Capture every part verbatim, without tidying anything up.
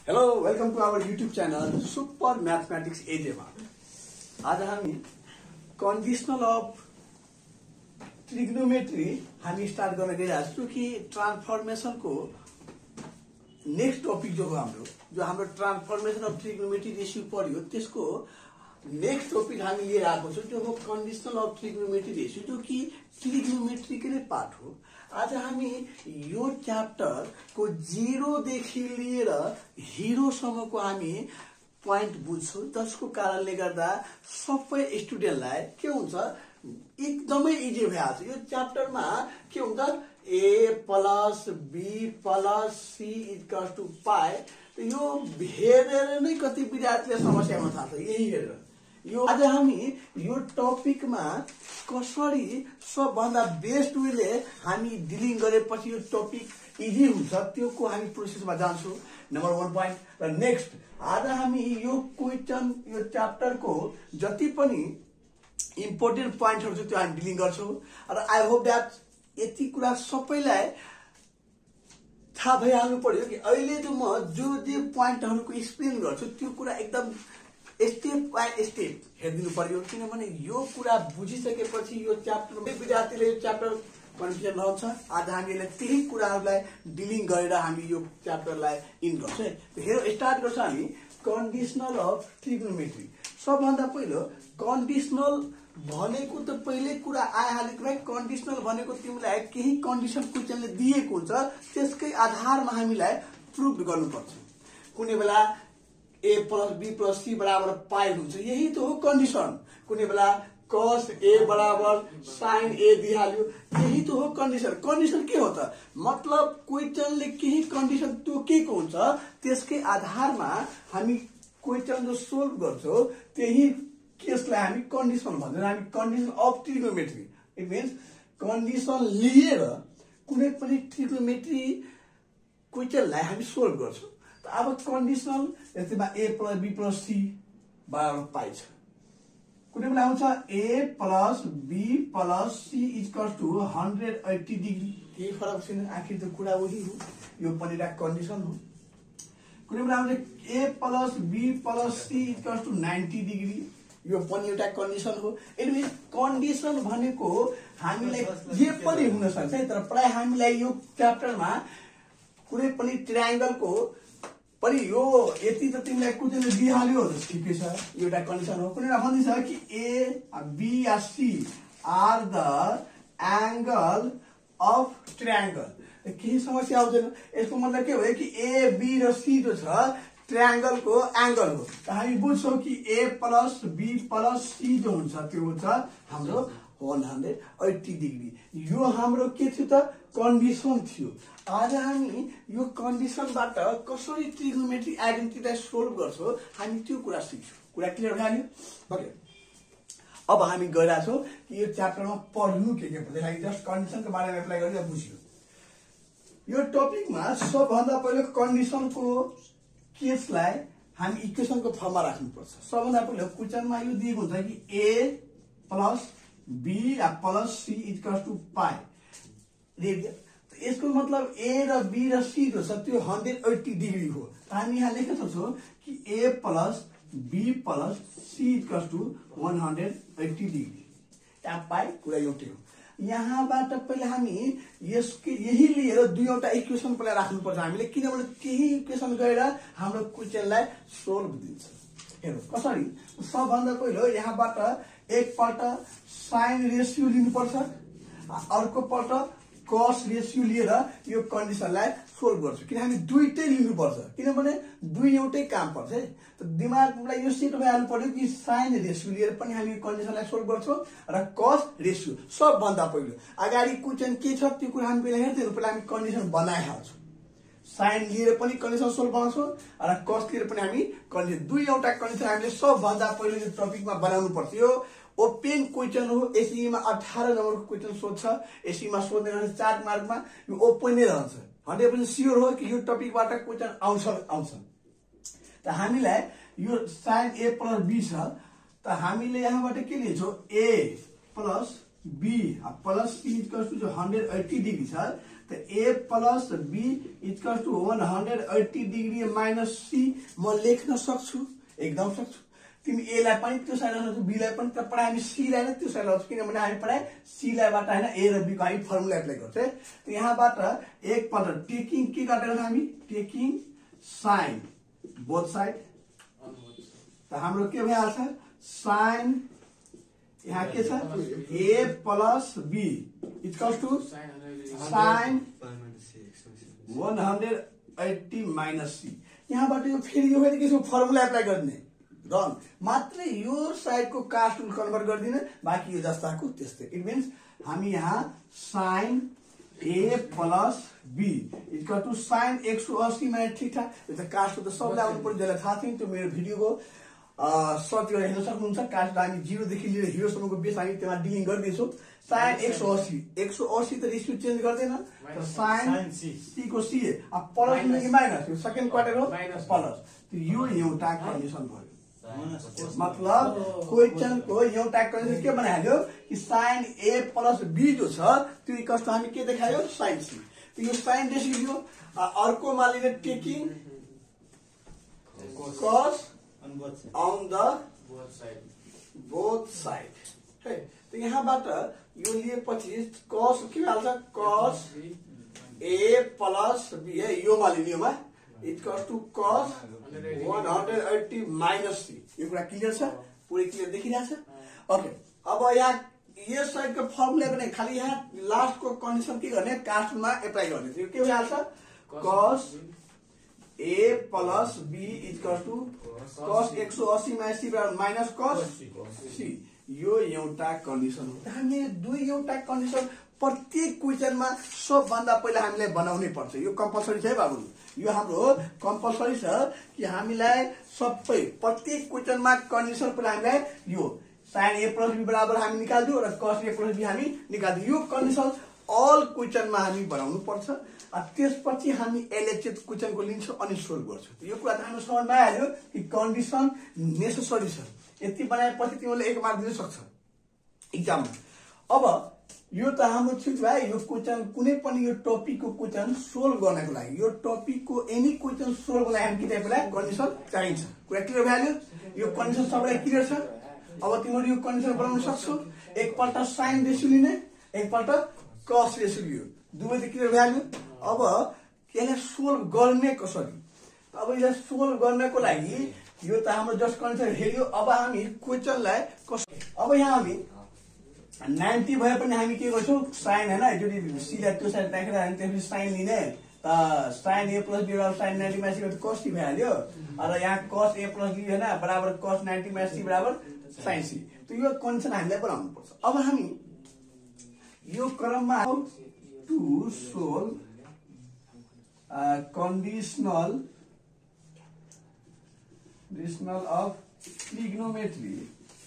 Hello, welcome to our YouTube channel Super Mathematics एजेमा। आज हामी conditional of trigonometry हामी start गर्न गइरहेका छौं कि ट्रान्सफर्मेसन को नेक्स्ट टपिक जो हो हाम्रो जो हाम्रो ट्रान्सफर्मेसन अफ ट्रिग्नोमेट्री रेशियो पर्यो त्यसको नेक्स्ट टपिक हामी लिएर आएको छौं जो हो कन्डिशनल अफ ट्रिग्नोमेट्री रेशियो जो कि ट्रिग्नोमेट्री के पार्ट हो। आज हामी यो च्याप्टर को जीरो देखि लिएर हिरो सम्म को हामी पॉइंट बुझ्छौं जसको कारणले गर्दा सबै स्टुडेन्टलाई के हुन्छ एकदमै इजी भइहाल्छ। यो च्याप्टरमा के हुन्छ a plus b plus c equal to pi यो हेरेर नै कति विद्यार्थीले समस्यामा थाल्छ यही हेरेर यो आज हामी यो टपिकमा कसरी सबभन्दा बेस्ट वेले हामी डिलिङ गरेपछि यो टपिक इजी हुन्छ त्यो को हामी प्रोसेसमा जान्छौं। नम्बर वन पॉइंट र नेक्स्ट आज हामी यो क्वेशन यो च्याप्टर को जति पनि इम्पोर्टेन्ट पॉइन्टहरु छ त्यो हामी डिलिङ गर्छौं र आई होप दैट यति कुरा सबैलाई थाहा भइहाल्नु पर्यो कि अहिले जो म जो जे पॉइन्टहरुको एक्सप्लेन गर्छु त्यो कुरा एकदम स्टेप बाइ स्टेप हेर्दिनु पर्यो किनभने यो कुरा बुझिसकेपछि यो च्याप्टरमा विद्यार्थीले यो च्याप्टर कन्फ्युजन रहन्छ। आज हामीले त्यही कुराहरुलाई डिलिङ गरेर हामी यो च्याप्टरलाई इन गर्छौं है। हेर स्टार्ट गर्छ हामी कन्डिशनल अफ ट्रिग्नोमेट्री। सबभन्दा पहिलो कन्डिशनल भनेको त पहिले कुरा आइहालेको है। कन्डिशनल भनेको तिमीलाई केही कन्डिसन क्वेशनले दिएको हुन्छ त्यसकै आधारमा हामीलाई प्रुभ गर्नुपर्छ। कुनै बेला a plus b plus c बराबर पाई हुन्छ यही त हो कन्डिसन। कुनै बेला cos a बराबर sin a दिइहाल्यो यही त हो कन्डिसन। कन्डिसन के हो त मतलब क्वेशनले केही कन्डिसन तोकेको हुन्छ त्यसकै आधारमा हामी क्वेशन जो सोल्भ गर्छौं त्यही केसलाई हामी कन्डिसन भन्छौं। हामी condition of trigonometry it means condition लिएर कुनै पनि ट्रिग्नोमेट्री क्वेशनलाई हामी सोल्भ गर्छौं। अब कन्डिशनल यसमा a plus b plus c बराबर पाई छ। कुनै बेला आउँछ a plus b plus c equal to एक सय अस्सी डिग्री केही फरक छैन आखिर त कुरा उही हो यो पनि एउटा कन्डिसन हो। कुनै बेला आउँछ a plus b plus c equal to नब्बे डिग्री यो पनि एउटा कन्डिसन हो। एनिवे कन्डिसन भनेको हामीलाई जे पनि हुन सक्छ है तर प्राय हामीलाई यो च्याप्टरमा कुनै पनि ट्रायंगल को पनि यो यति त तिमीलाई कुनै दिइहाल्यो ठिकै छ यो एउटा कन्डिसन हो। कुनै भनिन्छ कि a b या c are the angle of triangle केही समस्या आउँदैन। यसको मतलब के भयो कि a b र c जो छ ट्रायंगल को एंगल हो। त हामी बुझ्छौं कि a plus b plus c जो हुन्छ त्यो हुन्छ हाम्रो एक सय अस्सी डिग्री। यो हाम्रो के थियो त कन्डिसन थियो। आज हामी यो कन्डिसनबाट कसरी ट्रिग्नोमेट्री आइडेन्टिटीलाई सोल्भ गर्छौं हामी त्यो कुरा सिक्छौं। कुरा क्लियर भइहाल्यो ओके। अब हामी गइरा छौं कि यो च्याप्टरमा पढ्नु के के पर्छ जस्ट कन्डिसनको बारेमा एप्लाई गरेर बुझ्यो। यो टपिकमा सबभन्दा पहिले कन्डिसनको केसलाई हामी इक्वेसनको फर्ममा राख्नुपर्छ। सबभन्दा पहिले क्वेशनमा यो दिएको हुन्छ कि a प्लस b या plus c equal to pi. यसको मतलब a र b र c जो छ त्यो एक सय अस्सी डिग्री हो। हामी यहाँ लेख्न सक्छौं कि a plus b plus c equal to एक सय अस्सी डिग्री यहाँ पाई कुरा एउटै हो। यहाँबाट पहिले हामी यसको यही लिएर दुईवटा इक्वेसन पहिला राख्नुपर्छ हामीले किनभने त्यही इक्वेसन गएर हाम्रो क्वेशनलाई सोल्भ दिन्छ। हेरौँ कसरी। सबभन्दा पहिलो यहाँबाट एकपल्ट साइन रेशियो लिनुपर्छ अर्को पल्ट कस रेशियो लिएर यो कन्डिसनलाई सोल्भ गर्छु किन हामी दुईटै लिनुपर्छ किनभने दुई एउटै काम पर्छ है। त दिमागलाई यो सेट भइहाल्नु पर्यो कि साइन रेशियो लिएर पनि हामी कन्डिसनलाई सोल्भ गर्छौं र कस रेशियो सबभन्दा पहिलो अगाडि क्वेशन के छ त्यो कुरा हामी पहिला हेर्दै पहिला हामी कन्डिसन बनाइहाल्छौं। साइन लिएर पनि कन्डिसन सोल्भ गर्छौं र कस लिएर पनि हामी कन्डिसन दुई एउटा कन्डिसन हामीले सबभन्दा पहिलो यो टपिकमा बनाउनु पर्छ। यो ओपन क्वेशन हो। एसई मा अठारह नम्बर को क्वेशन सोध्छ एसई मा सोध्ने रहन्छ चार मार्कमा यो ओपन नै रहन्छ। हन्ड्रेड पर्सेन्ट स्योर हो कि यो टपिकबाट क्वेशन आउँछ आउँछ। त हामीलाई yo sign a plus b छ त हामीले यहाँबाट के लिन्छौं a plus b plus c equal to जो एक सय अस्सी डिग्री छ त A plus B equal to one hundred eighty degree minus C म लेख्न सक्छु, एकदम सक्छु। तिमी ए लाई पनि त्यो साइड लगाउँछौ, बी लाई पनि त पढाइ हामी सी लाई नै त्यो साइड लगाउँछौ, किनभने हामी पढाइ सी लाईबाट हैन ए र बी को हामी फर्मुला एप्लाई गर्छौं है। त यहाँबाट एक पल्ट टेकिङ के गरेर हामी टेकिङ साइन बोथ साइड, त हाम्रो के भइहाल्छ साइन यहाँ के छ A plus B equals to sine one hundred eighty minus C. यहाँबाट यो फेरि यो फेरि के फर्मुला एप्लाई गर्ने रन मात्रै यो साइडको कास्ट टुल कन्भर्ट गर्दिन, बाँकी यो जस्ताको त्यस्तै। इट मिन्स हामी यहाँ sine A plus B equal to sine एक सौ अस्सी माइनस ठिक ठाक। यो त कास्ट त सबलाई आउनु पर्यो, जसलाई थाहा छैन त्यो मेरो भिडियोको सर्च गरेर हेर्न सक्नुहुन्छ। कास्ट हामी जिरोदेखि लिएर हिरोसम्मको बेस हामी त्यसमा डिलिङ गरिदिन्छौँ। साइन एक सौ अस्सी एक सौ अस्सी त रेसियो चेन्ज गर्दैन, साइन सी को सी अब प्लस माइनस यो सेकेन्ड क्वार्टर हो प्लस, यो एउटा कन्डिसन भयो। मतलब क्वेश्चन को एउटा कन्डिसन के बनाइहाल्यो कि साइन ए प्लस बी जो छ त्यो इक्वल्स टु हामी के देखायो साइन सी। तो यो साइन रेसियो अर्को मालिने taking cos on the both side है। तो यहाँबाट यो लिएपछि cos के हाल्छ cos a प्लस b है, यो मालिने योमा equals to cos one hundred eighty minus C. यो कुरा क्लियर छ, पुरै क्लियर देखिरहेछ। ओके अब यहाँ यो साइड को फर्मुला गर्ने खाली यहाँ लास्ट को कन्डिसन के गर्ने कास्टमा एप्लाई गर्ने। यो के भइहाल्छ cos A plus B equal to cos एक सौ अस्सी minus C minus cos C. यो एउटा कन्डिसन हो। हामी दुई एउटा कन्डिसन प्रत्येक क्वेशनमा सबभन्दा पहिला हामीले बनाउनै पर्छ। यो कम्पलसरी छ है बाबु, यो हाम्रो कम्पलसरी छ कि हामीलाई सबै प्रत्येक क्वेशनमा कन्डिसन पहिला हामीलाई yo sign A plus B बराबर हामी निकाल्दियो र कस ए प्लस बी हामी निकाल्दियो। यो कन्डिसन अल क्वेशनमा हामी बनाउनु पर्छ। त्यसपछि हामी एलएचएस क्वेशनको लिन्छौँ अनि सोल्भ गर्छौँ। यो कुरा त हाम्रो समझमा आइहाल्यो कि कन्डिसन नेसेसरी छ। यति बनाएपछि तिमीले एक मार्क दिन सक्छ इक्जाममा। अब यो त हाम्रो ठिक भयो। यो क्वेशन कुनै पनि यो टपिकको क्वेशन सोल्भ गर्नको लागि यो टपिकको एनी क्वेशन सोल्भ गर्न हामी के चाहिन्छ कन्डिसन चाहिन्छ। कुरा क्लियर भइहाल्यो। यो कन्डिसन सबैलाई क्लियर छ। अब तिमीले यो कन्डिसन बनाउन सक्छौ। एकपल्ट साइन रेसियो लिने, एकपल्ट कस रेसियो लियो, दुवै त क्लियर भइहाल्यो। अब यसलाई सोल्भ गर्ने कसरी, अब यसलाई सोल्भ गर्नको लागि यो त हाम्रो जस्ट कन्सेप्ट हेर्यो। अब हामी क्वेशनलाई कसरी, अब यहाँ हामी नाइन्टी भए पनि हामी के गर्छौँ साइन हैन जो सीधा त्यो साइड राखेर हामी त्यसपछि साइन लिने, त साइन ए प्लस बी बराबर sine ninety minus C cos C भइहाल्यो। र यहाँ कस ए प्लस बी हैन बराबर कस नाइन्टी माइनस सी बराबर साइन सी। त यो कन्डिसन हामीलाई बनाउनु पर्छ। अब हामी यो क्रममा to solve conditional conditional of trigonometry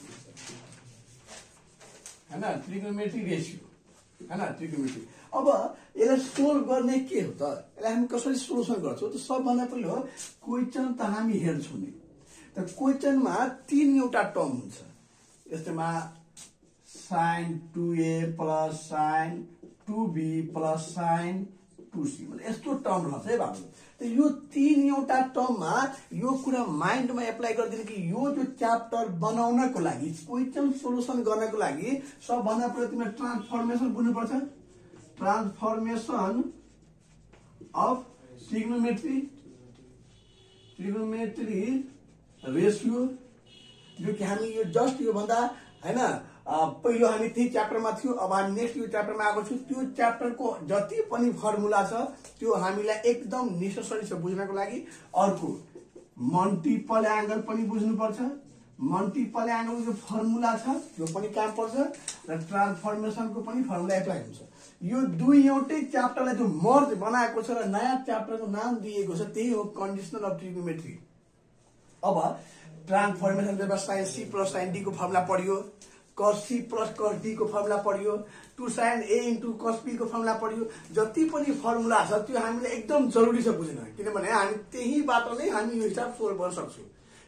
है ना, ट्रिग्नोमेट्री रेशियो है ना, ट्रिग्नोमेट्री। अब यसलाई सोल्भ गर्ने के हो त, यसलाई हामी कसरी सोल्युसन गर्छौं त सबभन्दा पहिलो क्वेशन त हामी हेर्छौं नि। त क्वेशनमा तीन एउटा टर्म हुन्छ। यस्तोमा sine two A plus sine two B plus sine two C मतलब यस्तो टर्म रहन्छ है बाबु। त यो तीन एउटा टर्ममा यो कुरा माइन्डमा एप्लाई गरिदिनु कि यो जो च्याप्टर बनाउनको लागि क्वेशन सोल्युसन गर्नको लागि सबभन्दा पहिला तिमीले ट्रान्सफर्मेसन बुझ्नुपर्छ। Transformation of trigonometry trigonometry ratio जो कि हामी यो जस्ट यो भन्दा हैन पहिलो हामी त्यही च्याप्टरमा थियो। अब हामी नेक्स्ट यो च्याप्टरमा आएको छु। त्यो च्याप्टरको जति पनि फर्मुला छ त्यो हामीलाई एकदम नेसेसरी छ बुझ्नको लागि। अर्को मल्टिपल एंगल पनि बुझ्नुपर्छ। मल्टिपल एंगल जो फर्मुला छ त्यो पनि काम पर्छ र ट्रान्सफर्मेसनको पनि फर्मुला एप्लाई हुन्छ। यो दुई एउटै च्याप्टरलाई जो मर्ज बनाएको छ र नयाँ च्याप्टरको नाम दिएको छ त्यही हो कन्डिसनल अफ ट्रिग्नोमेट्री। अब ट्रान्सफर्मेसन जब sine C plus sine D को फर्मुला पढियो, cos C plus cos D को फर्मुला पढियो, two sine A into cos B को फर्मुला पढियो। जति पनि फर्मुला छ त्यो हामीले एकदम जरुरी छ बुझ्न, किनभने हामी त्यहीबाट नै हामी यो हिसाब सोल्भ गर्न सक्छौं।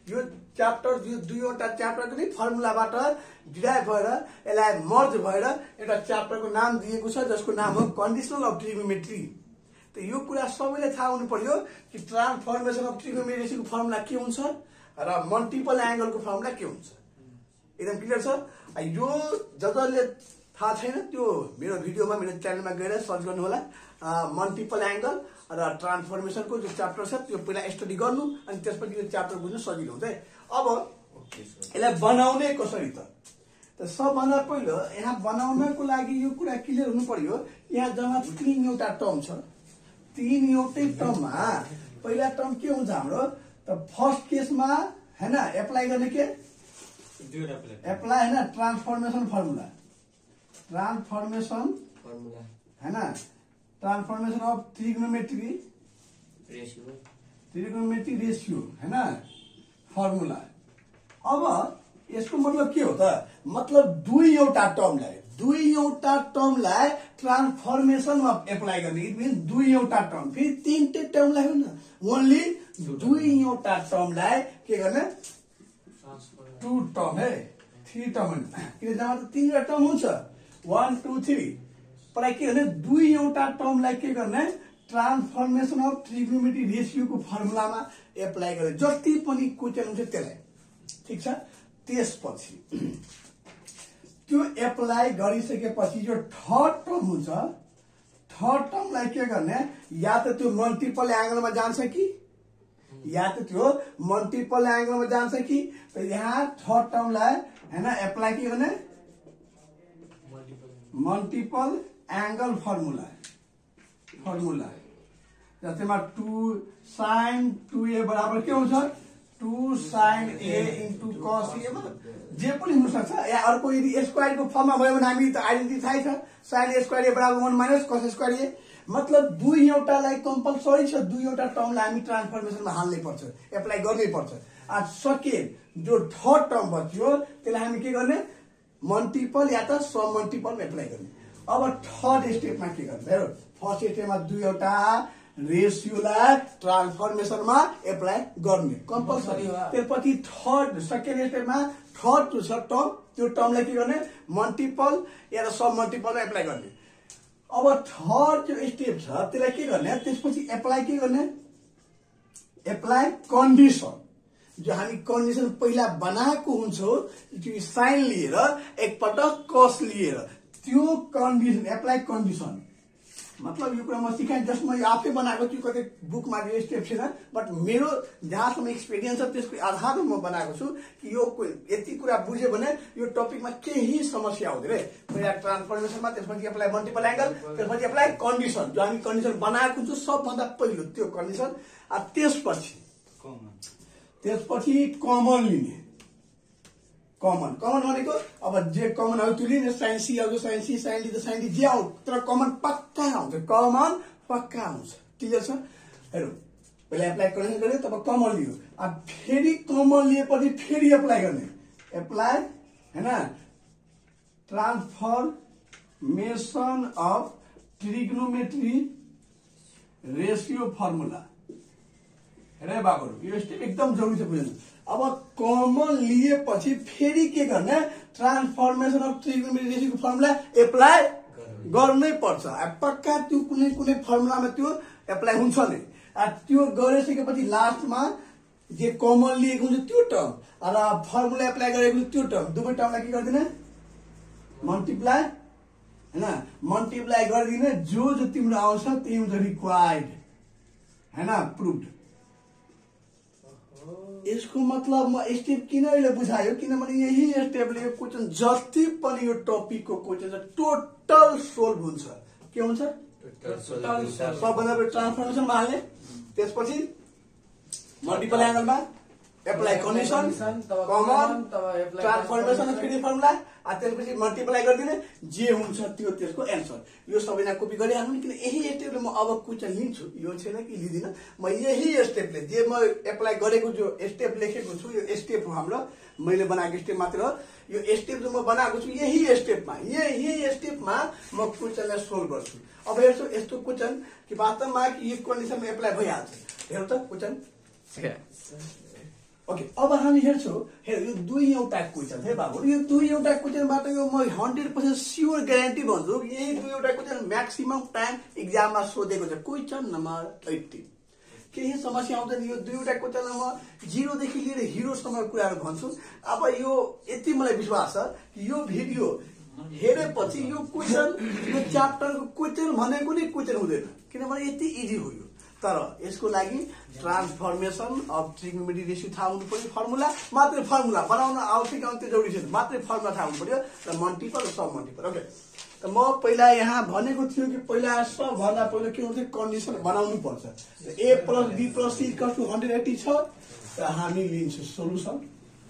यो च्याप्टर दुईवटा च्याप्टरको नै फर्मुलाबाट डिराइभ भएर यसलाई मर्ज भएर एउटा च्याप्टरको नाम दिएको छ जसको नाम हो कन्डिसनल अफ ट्रिग्नोमेट्री। त यो कुरा सबैलाई थाहा हुनु पर्यो कि ट्रान्सफर्मेसन अफ ट्रिग्नोमेट्री रेसियोको फर्मुला के हुन्छ र मल्टिपल एंगलको फर्मुला के हुन्छ, एकदम क्लियर छ। यो जसले थाहा छैन त्यो मेरो भिडियोमा मेरो च्यानलमा गएर सर्च गर्नु होला। मल्टिपल एंगल र ट्रान्सफर्मेसनको जो च्याप्टर छ त्यो पहिला स्टडी गर्नु अनि त्यसपछि यो च्याप्टर बुझ्नु सजिलो हुन्छ है। अब यसलाई बनाउने कसरी त त सबभन्दा पहिलो यहाँ बनाउनको लागि यो कुरा क्लियर हुनु पर्यो। यहाँ जम्मा तीन एउटा टर्म छ, तीन एउटै टर्ममा पहिला टर्म के हुन्छ हाम्रो त फर्स्ट केसमा हैन एप्लाई गर्ने के एप्लाई हैन ट्रान्सफर्मेसन फर्मुला, ट्रान्सफर्मेसन फर्मुला हैन transformation of trigonometry ratio, trigonometry ratio हैन फर्मुला। अब यसको मतलब के हो त मतलब दुई एउटा टर्मलाई दुई एउटा टर्मलाई ट्रान्सफर्मेसनमा एप्लाई गर्ने, इट मिन्स दुई एउटा टर्म फेरि तीनटै टर्मलाई होइन ओन्ली दुई एउटा टर्मलाई के गर्ने टू टर्म है थ्री टर्म किन जम्मा त तीनवटा टर्म हुन्छ वान टू थ्री पर के भने दुई एउटा टर्मलाई के गर्ने ट्रान्सफर्मेसन अफ ट्रिग्नोमेट्री रेशियोको फर्मुलामा एप्लाई गर्ने जति पनि क्वेसन हुन्छ त्यसलाई, ठिक छ। त्यसपछि त्यो एप्लाई गरिसकेपछि जो थर्ड टर्म हुन्छ थर्ड टर्मलाई के गर्ने या त त्यो मल्टिपल एंगलमा जान्छ कि या त त्यो मल्टिपल एंगलमा जान्छ कि त यहाँ थर्ड टर्मलाई हैन एप्लाई के गर्ने मल्टिपल एंगल फर्मुला फर्मुला जस्तैमा टू साइन टू ए बराबर के हुन्छ two sine A into cos ए जे पनि हुन सक्छ या अर्को यदि स्क्वायरको फर्ममा भयो भने हामी त आइडेन्टिटी थाहै छ साइन ए स्क्वायर ए बराबर वन माइनस कस स्क्वायर ए मतलब दुई एउटालाई कम्पलसरी छ दुई एउटा टर्मलाई हामी ट्रान्सफर्मेसनमा हाल्नै पर्छ एप्लाई गर्नै पर्छ। आ सके जो थर्ड टर्म बच्यो त्यसलाई हामी के गर्ने मल्टिपल या त सब मल्टिपल एप्लाई गर्ने। अब थर्ड स्टेपमा के गर्ने हेर फर्स्ट स्टेपमा दुईवटा रेशियोलाई ट्रान्सफर्मेसनमा एप्लाई गर्ने कम्पलसरी। त्यसपछि थर्ड सेकेन्ड स्टेपमा थर्ड टु छ टर्म त्यो टर्मलाई के गर्ने मल्टिपल या त सब मल्टिपलमा एप्लाई गर्ने। अब थर्ड जो स्टेप छ त्यसलाई के गर्ने त्यसपछि एप्लाई के गर्ने एप्लाई कन्डिसन जो हामी कन्डिसन पहिला बनाएको हुन्छौँ त्यो साइन लिएर एकपटक कस लिएर त्यो कन्डिसन एप्लाई कन्डिसन मतलब यो कुरा म सिकाएँ जस्ट म आफै बनाएको छु कतै बुकमा यो स्टेप छैन बट मेरो जहाँसम्म एक्सपिरियन्स छ त्यसको आधारमा म बनाएको छु कि यो यति कुरा बुझ्यो भने यो टपिकमा केही समस्या हुँदैन है। पहिला ट्रान्सफर्मेसनमा त्यसपछि एप्लाई मल्टिपल एंगल त्यसपछि एप्लाई कन्डिसन जो हामी कन्डिसन बनाएको हुन्छौँ सबभन्दा पहिलो त्यो कन्डिसन। त्यसपछि त्यसपछि कमन लिने कमन कमन भनेको अब जे कमन आउँछ त्यो लिने साइन सी आउँछ साइन सी साइन डी त साइन डी जे आउँछ तर कमन पक्का आउँछ कमन पक्का आउँछ क्लियर छ। हेरौँ पहिला एप्लाई गर्ने गऱ्यो तब कमन लियो अब फेरि कमन लिएपछि फेरि एप्लाई गर्ने एप्लाई हैन transformation of trigonometry ratio formula. हेरे बाबुहरू यो स्टेप एकदम जरुरी छ बुझ्नु। अब कमन लिएपछि फेरि के गर्ने ट्रान्सफर्मेसन अफ ट्रिग्नोमेट्री रेशियोको फर्मुला एप्लाई गर्नै पर्छ। पक्का त्यो कुनै कुनै फर्मुलामा त्यो एप्लाई हुन्छ नै। त्यो गरिसकेपछि लास्टमा जे कमन लिएको हुन्छ त्यो टर्म र फर्मुला एप्लाई गरेको हुन्छ त्यो टर्म दुवै टर्मलाई के गर्दिने मल्टिप्लाई हैन मल्टिप्लाई गरिदिने जो जो तिम्रो आउँछ त्यही हुन्छ रिक्वायर्ड हैन प्रुभड। यसको मतलब म स्टेप किन अहिले बुझायो किनभने यही स्टेपले यो क्वेसन जति पनि यो टपिकको क्वेसन छ टोटल सोल्भ हुन्छ। के हुन्छ सबभन्दा पहिला ट्रान्सफर्मेसनमा हाल्ने त्यसपछि मल्टिपल एंगलमा एप्लाई कन्डिसन कमन ट्रान्सफर्मेसन फेरि फर्मुला त्यसपछि मल्टिप्लाई गरिदिने जे हुन्छ त्यो त्यसको एन्सर। यो सबैजना कपी गरिहाल्नु किन यही स्टेपले म अब क्वेसन लिन्छु यो छैन कि लिदिन म यही स्टेपले जे म एप्लाई गरेको जो स्टेप लेखेको छु यो स्टेप हो हाम्रो मैले बनाएको स्टेप मात्र हो यो स्टेप जो म बनाएको छु यही स्टेपमा यही स्टेपमा म क्वेसनलाई सोल्भ गर्छु। अब हेर्छु यस्तो क्वेसन कि वास्तवमा कि यो कन्डिसनमा एप्लाई भइहाल्छ। हेरौँ त क्वेसन ओके अब हामी हेर्छौँ हेर यो दुई एउटा क्वेसन है बाबु यो दुई एउटा क्वेसनबाट यो म हन्ड्रेड पर्सेन्ट स्योर ग्यारेन्टी भन्छु यही दुईवटा क्वेसन म्याक्सिमम टाइम इक्जाममा सोधेको छ क्वेसन नम्बर एट्टी केही समस्या आउँदैन यो दुईवटा क्वेसनमा म जिरोदेखि लिएर हिरोसम्म कुराहरू भन्छु अब यो यति मलाई विश्वास छ कि यो भिडियो हेरेपछि यो क्वेसन यो च्याप्टरको क्वेसन भनेको नै क्वेसन हुँदैन किनभने यति इजी हो यो तर यसको लागि ट्रान्सफर्मेसन अफ ट्रिग्नोमेट्री रेसियो थाहा हुनु पर्यो फर्मुला मात्रै फर्मुला बनाउन आवश्यक अन्त्य जरुरी छैन मात्रै फर्मुला थाहा हुनु पर्यो र मल्टिपल र सब मल्टिपल ओके त म पहिला यहाँ भनेको थियो कि पहिला सबभन्दा पहिला के हुन्छ कन्डिसन बनाउनु पर्छ A plus B plus C equal to hundred eighty छ र हामी लिन्छौँ solution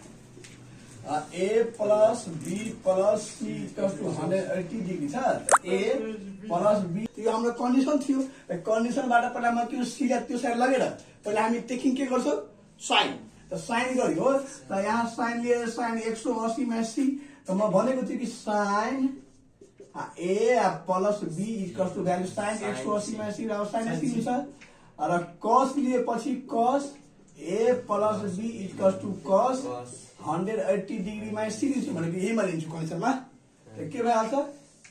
A plus B plus C equal to hundred eighty degree छ ए प्लस बी त्यो हाम्रो कन्डिसन थियो कन्डिसनबाट पहिला म त्यो सीलाई त्यो साइड लगेर पहिला हामी टेकिङ के गर्छौँ साइन त साइन गर्यो त यहाँ साइन लिएर साइन एक सौ अस्सीमा सी त म भनेको थिएँ कि sine A plus B equal to value sine एक सौ अस्सीमा सी र साइन अस्सी छ र कस लिएपछि cos A plus B equal to cos hundred eighty डिग्रीमा सी लिन्छु भनेको यहीमा लिन्छु कन्डिसनमा के भइहाल्छ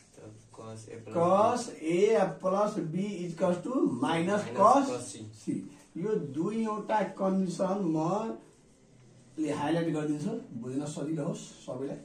cos A plus B equal to minus cos C यो दुईवटा कन्डिसन म हाइलाइट गरिदिन्छु बुझ्न सजिलो होस् सबैलाई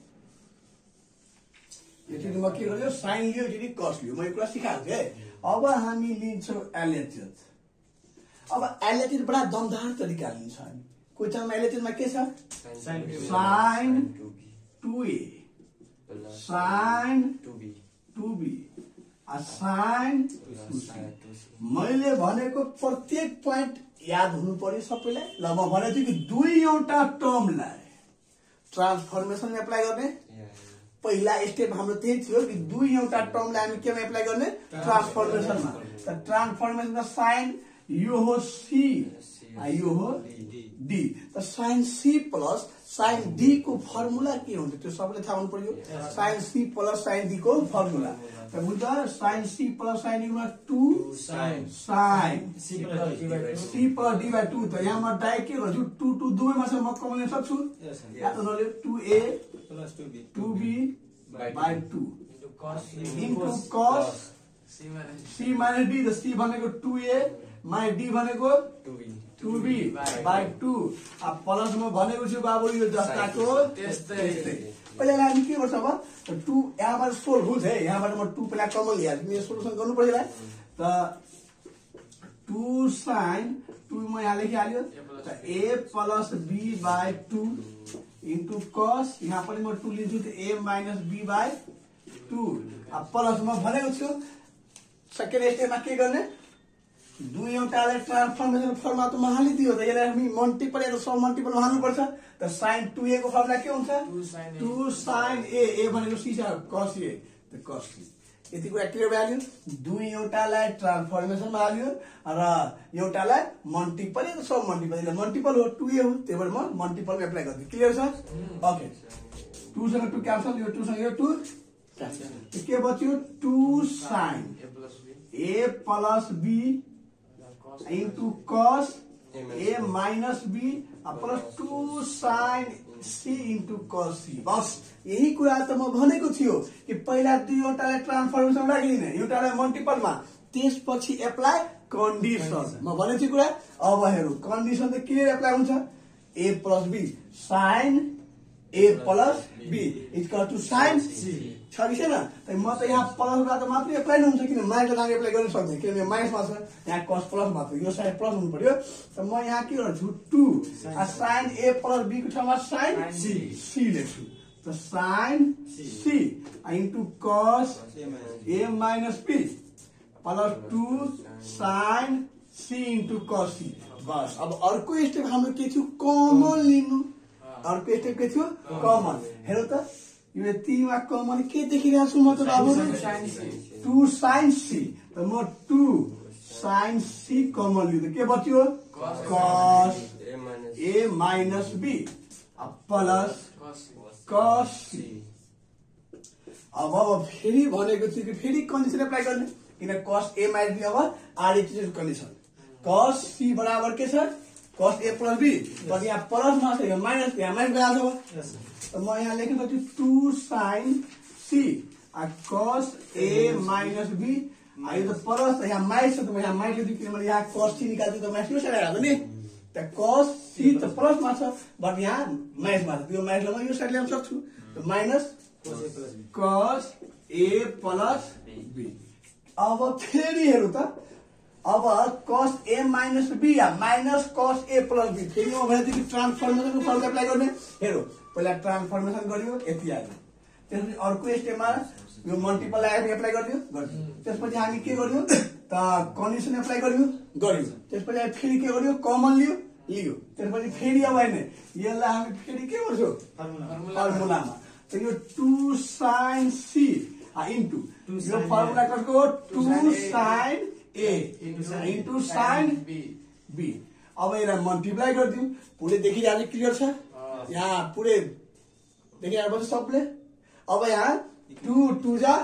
यति म के गर्यो साइन लियो यति कस लियो मैले कुरा सिकाएको थिएँ अब हामी लिन्छौँ एलएचएच अब एलएचएच बडा दमदार तरिका लिन्छ हामी क्वेसनमा एलएचएचमा के छ sine two A sine two B sine मैले भनेको प्रत्येक पोइन्ट याद हुनु पर्यो सबैलाई ल म भनेको थिएँ कि दुईवटा टर्मलाई ट्रान्सफर्मेसन एप्लाई गर्ने पहिला स्टेप हाम्रो त्यही थियो कि दुईवटा टर्मलाई हामी केमा एप्लाई गर्ने ट्रान्सफर्मेसनमा त ट्रान्सफर्मेसनमा साइन यो हो सी यो हो डी त sine C plus sine D को फर्मुला के हुन्छ त्यो सबैले थाहा हुनु पर्यो sine C plus sine D को फर्मुला त बुझ्दा sine C plus sine D मा two sine sine C plus D by two त यहाँ म डाइरेक्ट के गर्छु टू टू दुवैमा छ म कमाउन सक्छु या त नले two A plus two B two B by two into cos C minus D त सी भनेको टू ए माइनस डी भनेको टू बी बाई टू अब प्लस म भनेको छु बाबु यो जस्ताको त्यस्तै पहिला हामी के गर्छ अब टू यहाँबाट सोल्भ हुन्छ है यहाँबाट म टू पहिला कमन लिइहाल्छु मेरो सोल्युसन गर्नु पर्छ त टू साइन टू म यहाँ लेखिहाल्यो त A plus B by two into cos यहाँ पनि म टू लिन्छु त A minus B by two अब प्लस म भनेको छु सेकेन्ड स्टेपमा के गर्ने दुईवटालाई ट्रान्सफर्मेसन फर्मुला त म हालिदियो त यसलाई हामी मल्टिपल या त सब मल्टिपल हाल्नुपर्छ त साइन टू ए को फर्मुला के हुन्छ टू साइन ए ए भनेको सी छ कस ए त कस सी यतिको एक्टिभ भ्याल्यु दुईवटालाई ट्रान्सफर्मेसनमा हाल्यो र एउटालाई मल्टिपल या त सब मल्टिपल यसलाई मल्टिपल हो टू ए हो त्यही भएर म मल्टिपल एप्लाई गर्छु क्लियर छ ओके टू सँग टू क्यान्सल यो टू सँग यो टू क्यान्सल के बच्यो two sine A plus B into cos A minus B plus two sine C into cos C बस यही कुरा त म भनेको थियो कि पहिला दुईवटालाई ट्रान्सफर्मेसन राखिदिने एउटालाई मल्टिपलमा त्यसपछि एप्लाई कन्डिसन म भनेको थिएँ कुरा अब हेरौँ कन्डिसन त के एप्लाई हुन्छ A plus B sine A plus B equal to sine C छ कि छैन म त यहाँ प्लसबाट मात्रै एप्लाई हुन्छ किन माइनस लागि एप्लाई गर्न सक्दैन किनभने माइनसमा छ यहाँ कस प्लस मात्र यो साइन प्लस हुनु पर्यो त म यहाँ के गर्छु two sine A plus B को ठाउँमा साइन सी सी लेख्छु त sine C into cos A minus B plus two sine C into cos C बस अब अर्को स्टेप हाम्रो के थियो कमन लिनु अर्को स्टेप के थियो कमन हेर त यो यतिमा कमन के देखिरहेको छु म त बाबु टू साइन सी त म टू साइन सी कमन लिँदा के बच्यो cos A minus B plus cos C अब अब फेरि भनेको थियो कि फेरि कन्डिसन एप्लाई गर्ने किन कस ए माइनस बी अब आरएचएस कन्डिसन कस सी बराबर के छ कस ए प्लस बी तर यहाँ प्लसमा छ माइनस यहाँ माइनस भइहाल्छ अब म यहाँ लेख्न सक्छु two sine C cos A minus be यो त प्लस यहाँ माइनस छ त यहाँ माइनस किनभने यहाँ कस सी निकाल्छु त माइनस यो साइड हाल्छ नि त कस सी त प्लसमा छ बट यहाँ माइनसमा छ त्यो माइनसलाई म यो साइड ल्याउन सक्छु minus cos A plus be अब फेरि हेरौँ त अब कस ए माइनस बी या minus cos A plus be फेरि म भनेको थिएँ कि ट्रान्सफर्मेसनको फर्मुला एप्लाई गर्ने हेरौँ पहिला ट्रान्सफर्मेसन गरियो यति आयो त्यसपछि अर्को स्टेपमा यो मल्टिपल एप्लाई गरिदियो गरिदियो त्यसपछि हामी के गर्यो त कन्डिसन एप्लाई गर्यो गर्यो त्यसपछि हामी फेरि के गर्यो कमन लियो लियो त्यसपछि फेरि अब होइन यसलाई हामी फेरि के गर्छौँ फर्मुलामा त यो टू साइन सी इन्टु यो फर्मुला कसको two sine A into sine B अब यसलाई मल्टिप्लाई गरिदिउँ पुरै देखिरहेको क्लियर छ यहाँ पुरै देखिरहेको छ सबले अब यहाँ टू टू जा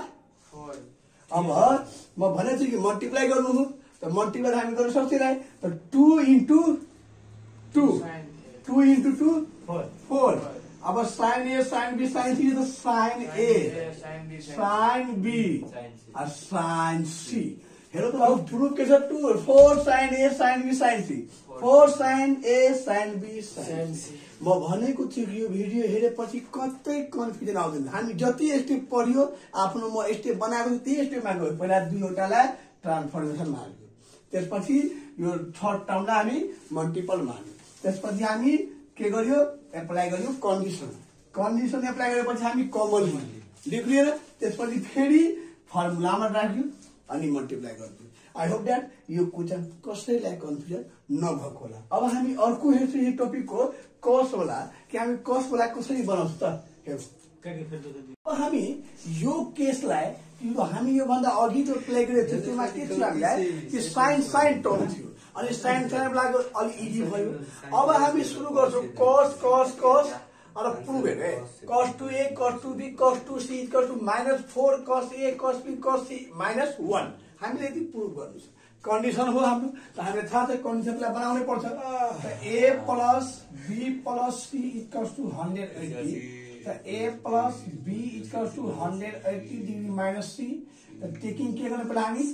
अब म भनेको छु कि मल्टिप्लाई गर्नु हो त मल्टिप्लाई हामी गर्न सक्छौँ त two into two two into two four अब sine A sine B sine C त sine A sine B sine C hello त अब प्रुफ के छ two four sine A sine B sine C four sine A sine B sine C म भनेको छु कि यो भिडियो हेरेपछि कतै कन्फ्युजन आउँदैन हामी जति स्टेप पढ्यो आफ्नो म स्टेप बनाएको त्यही स्टेपमा गयो पहिला दुईवटालाई ट्रान्सफर्मेसन मार्यो त्यसपछि यो थर्ड टर्मलाई हामी मल्टिपल मार्यो त्यसपछि हामी के गर्यो एप्लाई गर्यो कन्डिसन कन्डिसन एप्लाई गरेपछि हामी कमन लियो लियो त्यसपछि फेरि फर्मुलामा राख्यो अनि मल्टिप्लाई गरिदियो आई होप द्याट यो क्वेसन कसैलाई कन्फ्युजन नभएको होला अब हामी अर्को हेर्छौँ यो टपिकको कस होला कि हामी कस होला कसरी बनाउँछ त हेरौँ अब हामी यो केसलाई यो हामी योभन्दा अघि जो प्ले गरेको थियो त्यसमा के थियो हामीलाई कि साइन साइन टर्म थियो अनि साइन साइन लाग्यो अलि इजी भयो अब हामी सुरु गर्छौँ कस कस कस अब प्रुभ हेरे कस two A cos two B cos two C equal to minus four cos A कस B cos C minus one हामीले यति प्रुभ गर्नु छ कन्डिसन हो हाम्रो त हामीले थाहा छ कन्डिसनलाई बनाउनै पर्छ त A plus B plus C equals to hundred eighty त A plus B equals to hundred eighty degree minus C त टेकिङ के गर्नु पर्छ हामी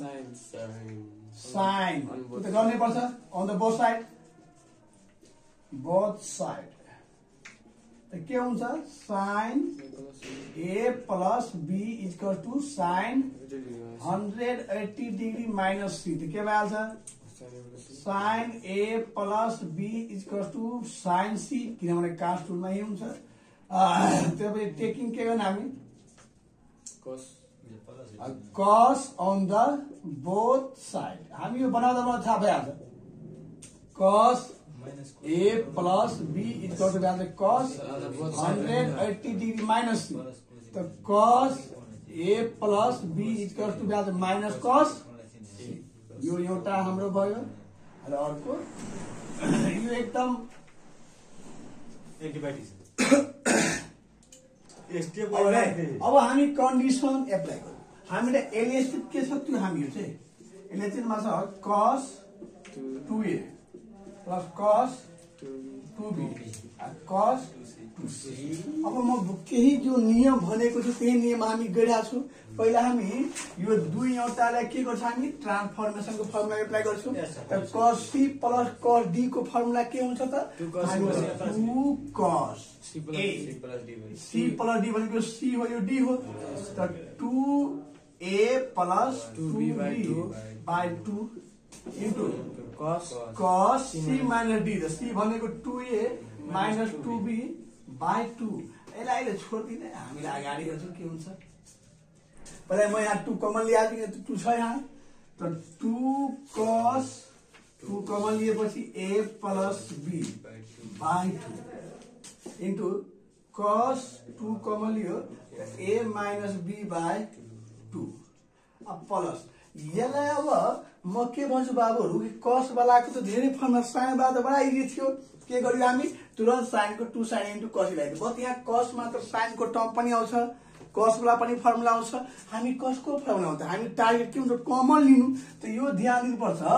साइन त गर्नै पर्छ on the both side both side त के हुन्छ sine A plus B equals to sine hundred eighty degree minus C त के भइहाल्छ sine A plus B equals to sine C किनभने कास्ट टुलमा यही हुन्छ त्यसपछि टेकिङ के गर्ने हामी कस अन द बोथ साइड हामी यो बनाउँदा मलाई थाहा भइहाल्छ cos A plus B equal to भइहाल्छ cos hundred eighty degree minus C त cos A plus B equal to भइहाल्छ माइनस कस यो एउटा हाम्रो भयो र अर्को यो एकदम अब हामी कन्डिसन एप्लाई गर्यौँ हामीले एलएसटी के छ त्यो हामी चाहिँ एलएसटीमा छ cos two A plus cos two B cos two C अब म केही जो नियम भनेको छु त्यही नियम हामी गरिरहेको छु पहिला हामी यो दुई एउटालाई के गर्छ हामी ट्रान्सफर्मेसनको फर्मुला एप्लाई गर्छौँ cos C plus cos D को फर्मुला के हुन्छ त two cos A C plus D भनेको सी हो यो डी हो त two A plus two B by two into cos cos c minus d the c भनेको टू ए minus टू बी by टू यसलाई अहिले छोड्दिने हामीले अगाडि गर्छौं के हुन्छ पहिला म यहाँ टू कमन लिएँ त टू छ यहाँ त टू cos टू कमन लिएपछि a plus b by two into cos two common लियो a minus b by two अब प्लस यसलाई अब म के भन्छु बाबुहरु कि कस वालाको त धेरै फर्मुला साइन वाला त बडा इजी थियो के गर्यो हामी तुरन्त साइन को टू साइन इन्टु कस ल्याइदियो बट यहाँ कस मात्र साइन को टर्म पनि आउँछ कस वाला पनि फर्मुला आउँछ हामी कस को फर्मुला आउँछ हामी टार्गेट के हुन्छ कमन लिनु त यो ध्यान दिनुपर्छ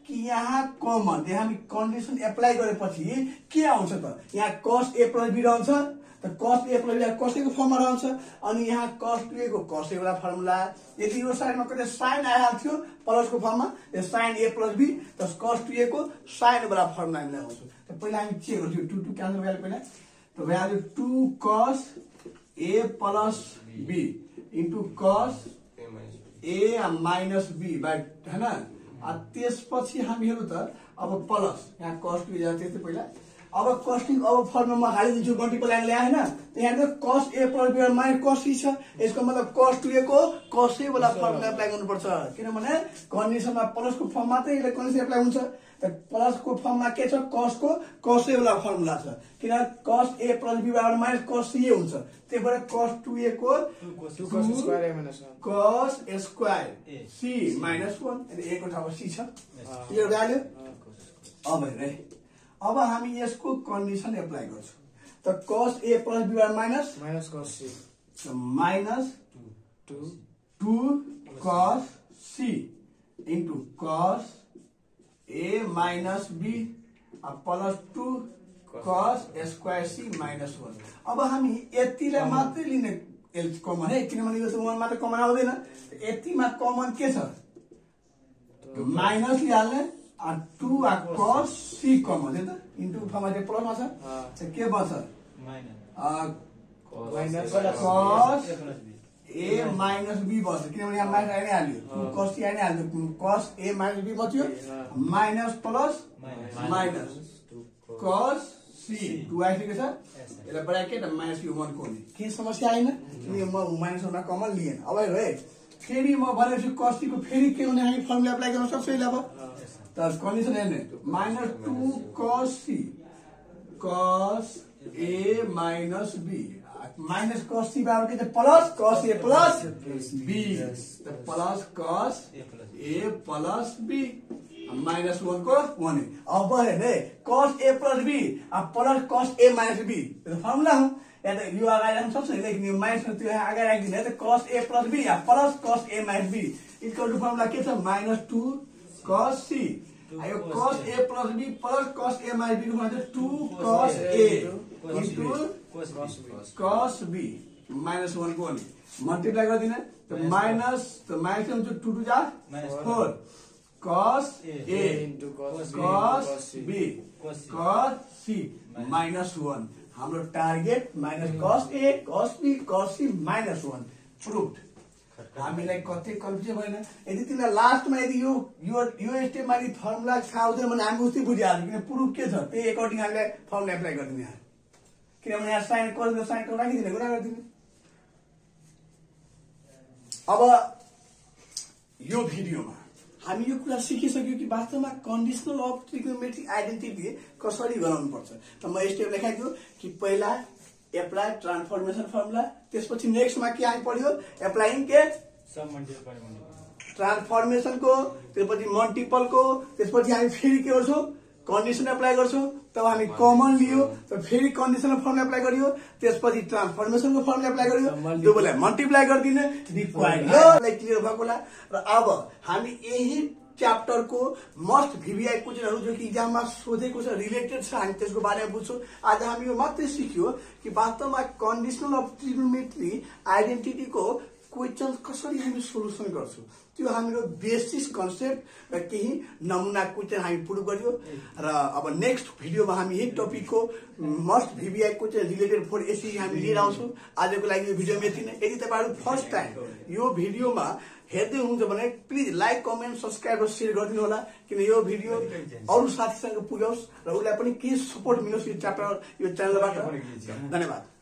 कि यहाँ कमन यहाँ हामी कन्डिसन एप्लाई गरेपछि के आउँछ त यहाँ कस ए प्लस बी रहन्छ त कस ए प्लस बी कस ए को फर्ममा रहन्छ अनि यहाँ कस टू ए को कस ए वाला फर्मुला यदि यो साइडमा कतै साइन आइहाल्थ्यो प्लस को फर्ममा yo sign A plus be त कस टू ए को साइन वाला फर्मुला हामी लगाउँछौँ त पहिला हामी चेक गर्छौँ टू टू क्यान्सल भइहाल्यो पहिला त भइहाल्यो two cos A plus B into cos A minus B by हैन त्यसपछि हामीहरू त अब प्लस यहाँ कस टू ए त्यस्तै पहिला अब कस अब फर्मुलामा हालिदिन्छु मल्टिपल एंगल ल्याए हैन त यहाँ त cos A plus B minus cos C छ यसको मतलब कस टू ए को कस ए वाला फर्मुला एप्लाई गर्नुपर्छ किनभने कन्डिसनमा प्लस को फर्म मात्रै यसले कन्डिसन एप्लाई हुन्छ त प्लस को फर्ममा के छ कस को कस ए वाला फर्मुला छ किन कस ए प्लस बी बराबर माइनस कस सी हुन्छ त्यही भएर कस टू ए को cos square A minus cos square C minus one A को ठाउँमा सी छ यो भ्याल्यु अब हेरे अब हामी यसको कन्डिसन एप्लाई गर्छौं त कस ए प्लस बी बराबर minus minus cos C minus two two cos C into cos A minus B plus two cos square C minus one अब हामी यतिलाई मात्रै लिने कमन है किनभने यो वन मात्र कमन आउँदैन यतिमा कमन के छ माइनस लिहाल्ने टू कस सी कमन है त इन्टु फर्ममा चाहिँ प्लसमा छ के बन्छ minus cos A minus be बन्छ किनभने यहाँ माइनस आइ नै हाल्यो कस सी आइ नै हाल्यो कस ए माइनस बी बच्यो minus plus minus cos C two आइसकेको छ यसलाई ब्राकेट माइनस यो वन को हुने के समस्या आएन किनकि म माइनस वनमा कमन लिएन अब हेर है फेरि म भनेपछि कस सी को फेरि के हुने हामी फर्मुला एप्लाई गर्न सक्छौँ यसलाई अब त कन्डिसन हेर्ने minus two cos C cos A minus B minus cos C बराबर के plus cos A plus B plus cos A plus B minus one को वन अब हेर्ने कस A plus B plus cos A minus be formula हो या त यो अगाडि राख्न सक्छ लेकिन यो माइनस त्यो अगाडि राखिदिने त cos A plus B plus cos A minus B equal to formula के छ माइनस टू कस सी यो कस A plus B plus cos A minus B को two cos A into cos B minus one को one multiply गरिदिने त minus त minus हुन्छ टू टू जा four cos A into cos B cos C minus one हाम्रो target minus cos A कस B cos C minus वन प्रुभड हामीलाई कतै कन्फ्युजन भएन यदि तिमीलाई लास्टमा यदि यो यो यो स्टेपमा यदि फर्मुला थाहा हुँदैन भने हामी उस्तै बुझिहाल्छौँ किन प्रुफ के छ त्यही एकर्डिङ हामीलाई फर्मुला एप्लाई गरिदिने यहाँ किनभने यहाँ साइन कस साइन कस राखिदिने कुरा गरिदिने अब यो भिडियोमा हामी यो कुरा सिकिसक्यौँ कि वास्तवमा कन्डिसनल अफ ट्रिग्नोमेट्रिक आइडेन्टिटी कसरी गराउनु पर्छ त म स्टेप लेखाइदियो कि पहिला एप्लाई ट्रान्सफर्मेसन फर्मुला त्यसपछि नेक्स्टमा के आइ पर्यो एप्लाइङ के ट्रान्सफर्मेसन को त्यसपछि मल्टिपल को त्यसपछि हामी फेरि के गर्छौँ कन्डिसन एप्लाई गर्छौँ तब हामी कमन लियो त फेरि कन्डिसनल फर्मुला एप्लाई गरियो त्यसपछि ट्रान्सफर्मेसन को फर्मुला एप्लाई गरियो दुवैलाई मल्टिप्लाई गरिदिने रिक्वायर्ड योलाई क्लियर भएको होला र अब हामी यही च्याप्टर को मस्ट भिभिआई क्वेशनहरु जो कि इक्जाममा सोधेको छ रिलेटेड छ हामी त्यसको बारेमा बुझ्छौँ आज हामी यो मात्रै सिक्यो कि वास्तवमा कन्डिसनल अफ ट्रिग्नोमेट्री आइडेन्टिटी को क्वेशन कसरी हामी सोल्युसन गर्छौँ त्यो हाम्रो बेसिस कन्सेप्ट र केही नमुना क्वेशन हामी पुट गर्यो र अब नेक्स्ट भिडियोमा हामी यही टपिक को must VVI question related for SE हामी लिएर आउँछौँ आजको लागि यो भिडियोमा यति नै यदि तपाईहरु फर्स्ट टाइम यो भिडियोमा हेर्दै हुनुहुन्छ भने प्लिज लाइक कमेन्ट सब्स्क्राइब र शेयर गरिदिनु होला किन यो भिडियो अरु साथीसँग पुग्योस् र उलाई पनि केही सपोर्ट मिलोस् यो च्याप्टर यो च्यानलबाट धन्यवाद।